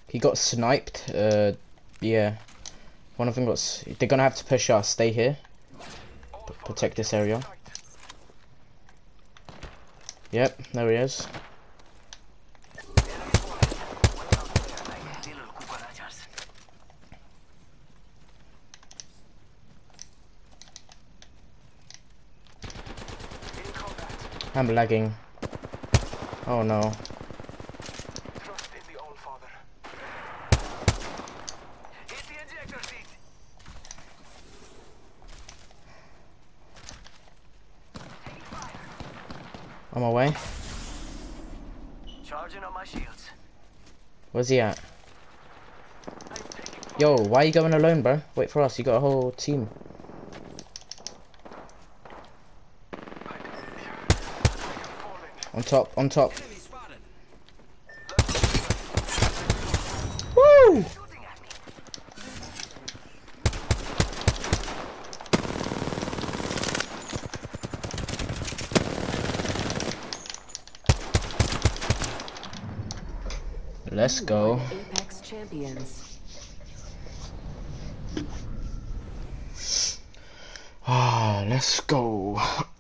He got sniped. Yeah. One of them got. They're gonna have to push us. Stay here. Protect this area. Yep, there he is. I'm lagging. Oh no. On my way. Charging on my shields. Where's he at? Yo, why are you going alone, bro? Wait for us. You got a whole team. On top, on top. Woo! Let's go. Apex champions. Ah, let's go.